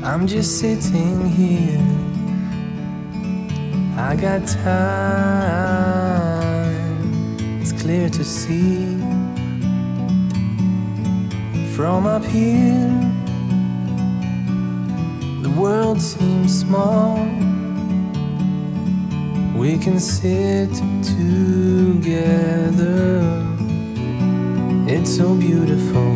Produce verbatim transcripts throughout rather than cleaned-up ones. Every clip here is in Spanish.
I'm just sitting here. I got time. It's clear to see from up here. The world seems small. We can sit together. It's so beautiful.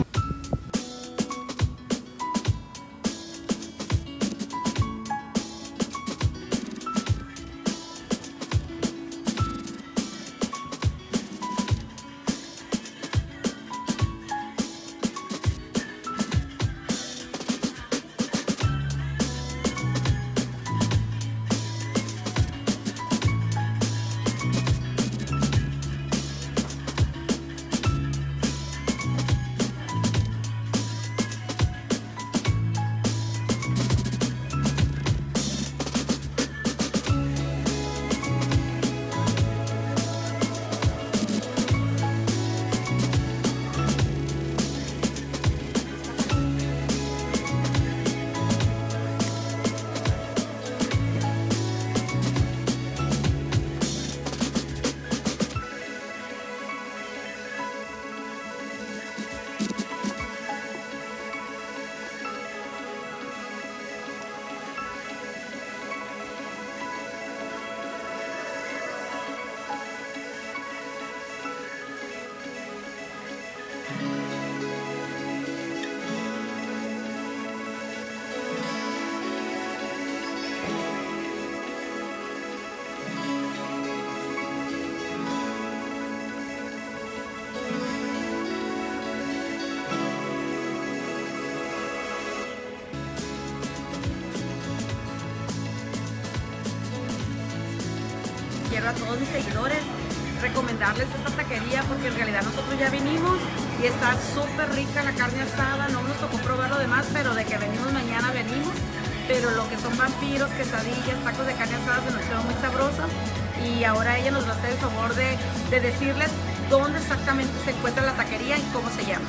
Quiero a todos mis seguidores recomendarles esta taquería porque en realidad nosotros ya vinimos y está súper rica la carne asada. No nos tocó probar lo demás, pero de que venimos mañana venimos. Pero lo que son vampiros, quesadillas, tacos de carne asada se nos hicieron muy sabrosos. Y ahora ella nos va a hacer el favor de, de decirles dónde exactamente se encuentra la taquería y cómo se llama.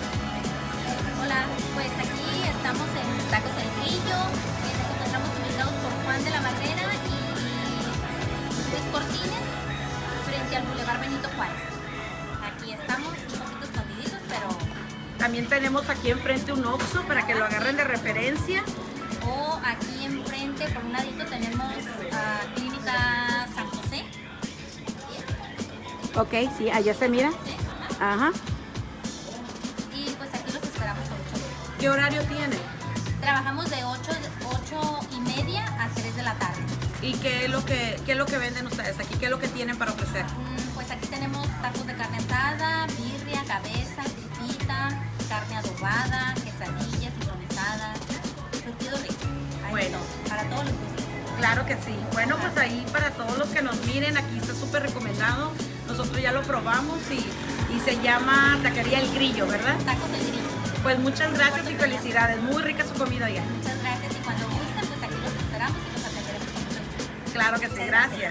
Hola, pues aquí estamos en Tacos del Grillo. Eh, nos encontramos ubicados por Juan de la Barrera y Luis Cortines, frente al Boulevard Benito Juárez. Aquí estamos un poquito escondiditos, pero... También tenemos aquí enfrente un Oxxo para que lo agarren de referencia. O aquí enfrente, por un ladito, tenemos uh, Clínica San José. Ok, sí, allá se mira. ¿Sí? Ajá. Y pues aquí los esperamos con mucho gusto. ¿Qué horario tiene? Trabajamos de ocho y media a tres de la tarde. ¿Y qué es lo que, qué es lo que venden ustedes aquí? ¿Qué es lo que tienen para ofrecer? Mm, pues aquí tenemos tacos de carne asada, birria, cabeza, tripita, carne adobada, quesadillas, sincronizadas, surtido rico. Hay Bueno. todo, para todos los gustos. Claro que sí. Bueno, pues ahí para todos los que nos miren, aquí está súper recomendado. Nosotros ya lo probamos y, y se llama Taquería El Grillo, ¿verdad? Tacos del Grillo. Pues muchas gracias y felicidades. Muy rica su comida ya. Muchas gracias y cuando gusten, pues aquí los esperamos y los atenderemos con mucho gusto. Claro que sí, Muchas gracias.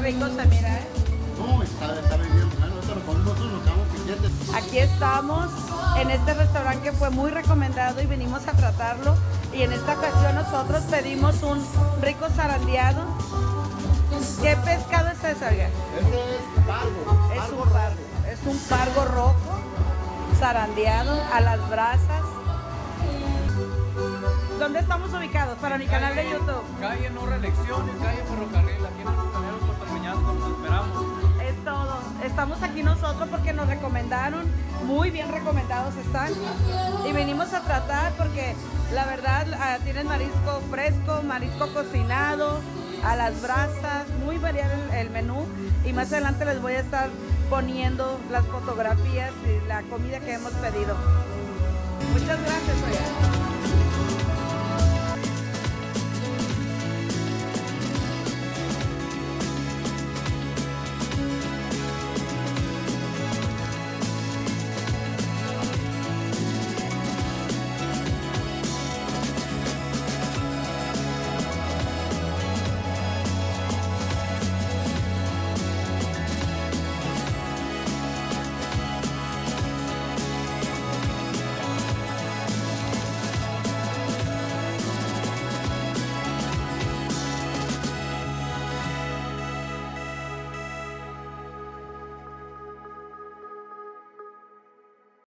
rico se mira, ¿eh? No, está, está bien bueno, esto lo comemos nosotros, nos damos piquetes. Aquí estamos en este restaurante que fue muy recomendado y venimos a tratarlo. Y en esta ocasión nosotros pedimos un rico zarandeado. ¿Qué pescado es ese, oiga? Este es pargo. Es pargo un pargo, es un pargo rojo, zarandeado a las brasas. ¿Dónde estamos ubicados? Para mi canal de YouTube. Calle No Reelecciones, calle Ferrocarril, aquí en el Costanero Puerto Peñasco, nos esperamos. Es todo. Estamos aquí nosotros porque nos recomendaron, muy bien recomendados están. Y venimos a tratar porque la verdad ah, tienen marisco fresco, marisco cocinado, a las brasas, muy variado el, el menú. Y más adelante les voy a estar poniendo las fotografías y la comida que hemos pedido. Muchas gracias, oiga.